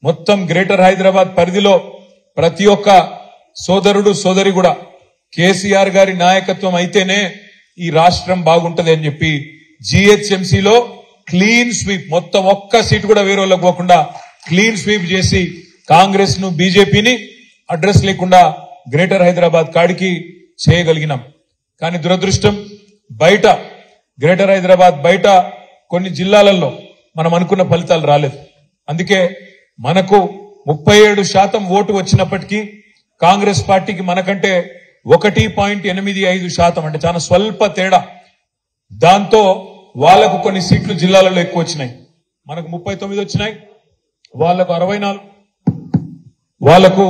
మొత్తం గ్రేటర్ హైదరాబాద్ పరిధిలో ప్రతి ఒక్క సోదరుడు సోదరి కూడా కేసీఆర్ గారి నాయకత్వం అయితేనే ఈ రాష్ట్రం బాగుంటది అని చెప్పి జీహెచ్ఎంసీలో క్లీన్ స్వీప్ మొత్తం ఒక్క సీటు కూడా వేరే వాళ్ళకి పోకుండా క్లీన్ స్వీప్ చేసి కాంగ్రెస్ ను బీజేపీని అడ్రస్ లేకుండా గ్రేటర్ హైదరాబాద్ కాడికి చేయగలిగినాం. కానీ దురదృష్టం బయట గ్రేటర్ హైదరాబాద్ బయట కొన్ని జిల్లాలలో మనం అనుకున్న ఫలితాలు రాలేదు. అందుకే మనకు 37% ఓటు వచ్చినప్పటికీ కాంగ్రెస్ పార్టీకి మనకంటే 1.85% అంటే చాలా స్వల్ప తేడా. దాంతో వాళ్లకు కొన్ని సీట్లు జిల్లాలలో ఎక్కువ వచ్చినాయి. మనకు 39 వచ్చినాయి, వాళ్లకు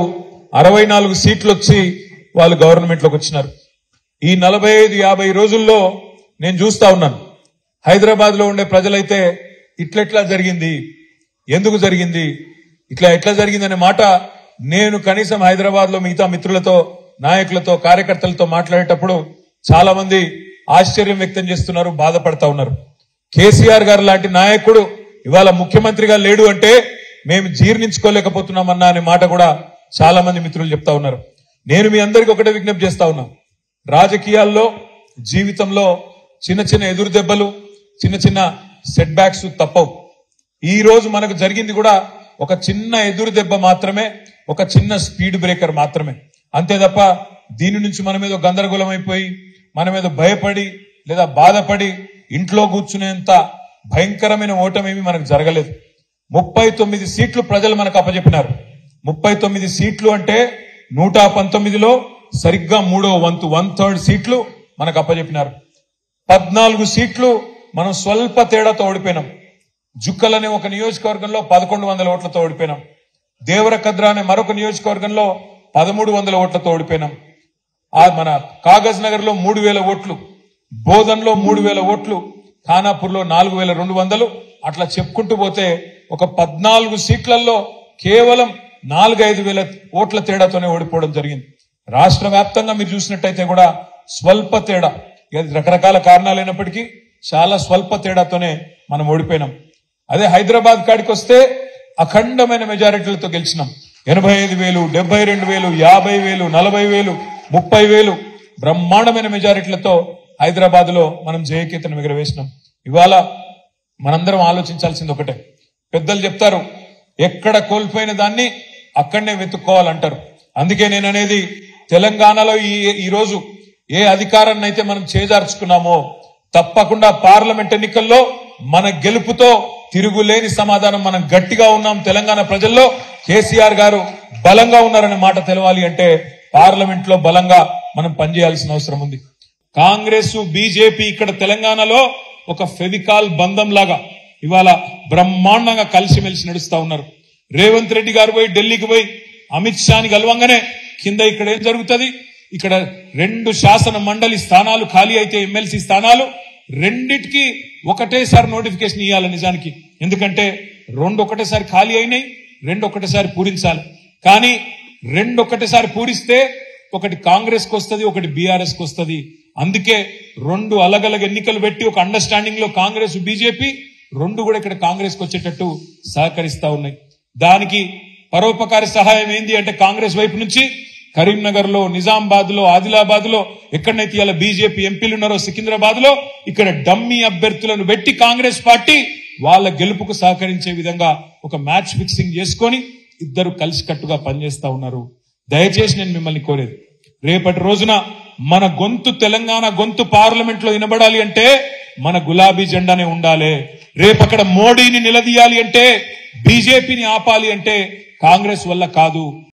64 సీట్లు వచ్చి వాళ్ళు గవర్నమెంట్ లోకి వచ్చినారు. ఈ 45-50 రోజుల్లో నేను చూస్తా ఉన్నాను, హైదరాబాద్ లో ఉండే ప్రజలైతే ఇట్లెట్లా జరిగింది, ఎందుకు జరిగింది, ఎట్లా జరిగింది అనే మాట నేను కనీసం హైదరాబాద్ లో మిగతా మిత్రులతో నాయకులతో కార్యకర్తలతో మాట్లాడేటప్పుడు చాలా మంది ఆశ్చర్యం వ్యక్తం చేస్తున్నారు, బాధపడతా ఉన్నారు. కేసీఆర్ గారు లాంటి నాయకుడు ఇవాళ ముఖ్యమంత్రిగా లేడు అంటే మేము జీర్ణించుకోలేకపోతున్నామన్నా అనే మాట కూడా చాలా మంది మిత్రులు చెప్తా ఉన్నారు. నేను మీ అందరికీ ఒకటే విజ్ఞప్తి చేస్తా ఉన్నా, రాజకీయాల్లో జీవితంలో చిన్న చిన్న ఎదురు దెబ్బలు చిన్న చిన్న సెట్ బ్యాక్స్ తప్పవు. ఈ రోజు మనకు జరిగింది కూడా ఒక చిన్న ఎదురు దెబ్బ మాత్రమే, ఒక చిన్న స్పీడ్ బ్రేకర్ మాత్రమే. అంతే తప్ప దీని నుంచి మన మీద గందరగోళం అయిపోయి మన మీద భయపడి లేదా బాధపడి ఇంట్లో కూర్చునేంత భయంకరమైన ఓటమేమి మనకు జరగలేదు. 39 సీట్లు ప్రజలు మనకు అప్పచెప్పినారు. 39 సీట్లు అంటే 119లో సరిగ్గా 3వ వంతు 1/3 సీట్లు మనకు అప్పచెప్పినారు. 14 సీట్లు మనం స్వల్ప తేడాతో ఓడిపోయినాం. జుక్కల్ అనే ఒక నియోజకవర్గంలో 1100 ఓట్లతో ఓడిపోయినాం. దేవరకద్ర అనే మరొక నియోజకవర్గంలో 1300 ఓట్లతో ఓడిపోయినాం. మన కాగజ్ నగర్ లో 3000 ఓట్లు, బోధన్లో 3000 ఓట్లు, ఖానాపూర్ లో 4200, అట్లా చెప్పుకుంటూ పోతే ఒక 14 సీట్లలో కేవలం 4-5 వేల ఓట్ల తేడాతోనే ఓడిపోవడం జరిగింది. రాష్ట్ర వ్యాప్తంగా మీరు చూసినట్టయితే కూడా స్వల్ప తేడా, రకరకాల కారణాలైనప్పటికీ చాలా స్వల్ప తేడాతోనే మనం ఓడిపోయినాం. అదే హైదరాబాద్ కాడికి వస్తే అఖండమైన మెజారిటీలతో గెలిచినాం. 85,000, 72,000, 50,000, 40,000, 30,000 బ్రహ్మాండమైన మెజారిటీలతో హైదరాబాద్ లో మనం జయకేతనం ఎగరవేసినాం. ఇవాళ మనందరం ఆలోచించాల్సింది ఒకటే, పెద్దలు చెప్తారు ఎక్కడ కోల్పోయిన దాన్ని అక్కడనే వెతుక్కోవాలంటారు. అందుకే నేను అనేది, తెలంగాణలో ఈ రోజు ఏ అధికారాన్ని అయితే మనం చేజార్చుకున్నామో తప్పకుండా పార్లమెంట్ ఎన్నికల్లో మన గెలుపుతో తిరుగులేని సమాధానం మనం గట్టిగా ఉన్నాం. తెలంగాణ ప్రజల్లో కేసీఆర్ గారు బలంగా ఉన్నారనే మాట తెలవాలి అంటే పార్లమెంట్ లో బలంగా మనం పనిచేయాల్సిన అవసరం ఉంది. కాంగ్రెస్ బీజేపీ ఇక్కడ తెలంగాణలో ఒక ఫెవికాల్ బంధం లాగా ఇవాళ బ్రహ్మాండంగా కలిసిమెలిసి నడుస్తా ఉన్నారు. రేవంత్ రెడ్డి గారు పోయి ఢిల్లీకి పోయి అమిత్ షాని కలవంగానే కింద ఇక్కడ ఏం జరుగుతుంది, ఇక్కడ 2 శాసన మండలి స్థానాలు ఖాళీ అయితే ఎమ్మెల్సీ స్థానాలు రెండిటికి ఒకటేసారి నోటిఫికేషన్ ఇవ్వాలి నిజానికి. ఎందుకంటే 2 ఒకటేసారి ఖాళీ అయినాయి, 2 ఒకటేసారి పూరించాలి. కానీ 2 ఒకటేసారి పూరిస్తే ఒకటి కాంగ్రెస్ కు వస్తుంది, ఒకటి బీఆర్ఎస్ కు వస్తుంది. అందుకే 2 అలగలగ ఎన్నికలు పెట్టి ఒక అండర్స్టాండింగ్ లో కాంగ్రెస్ బీజేపీ 2 కూడా ఇక్కడ కాంగ్రెస్ కు వచ్చేటట్టు సహకరిస్తా ఉన్నాయి. దానికి పరోపకారి సహాయం ఏంది అంటే కాంగ్రెస్ వైపు నుంచి కరీంనగర్ లో, నిజామాబాద్ లో, ఆదిలాబాద్ లో, ఎక్కడైతే ఇలా బీజేపీ ఎంపీలు ఉన్నారో సికింద్రాబాద్ లో ఇక్కడ డమ్మీ అభ్యర్థులను పెట్టి కాంగ్రెస్ పార్టీ వాళ్ళ గెలుపుకు సహకరించే విధంగా ఒక మ్యాచ్ ఫిక్సింగ్ చేసుకొని ఇద్దరు కలిసికట్టుగా పనిచేస్తా ఉన్నారు. దయచేసి నేను మిమ్మల్ని కోరేది, రేపటి రోజున మన గొంతు, తెలంగాణ గొంతు పార్లమెంట్ లో వినబడాలి అంటే మన గులాబీ జెండానే ఉండాలి. రేపక్కడ మోడీని నిలదీయాలి అంటే, బీజేపీని ఆపాలి అంటే కాంగ్రెస్ వల్ల కాదు.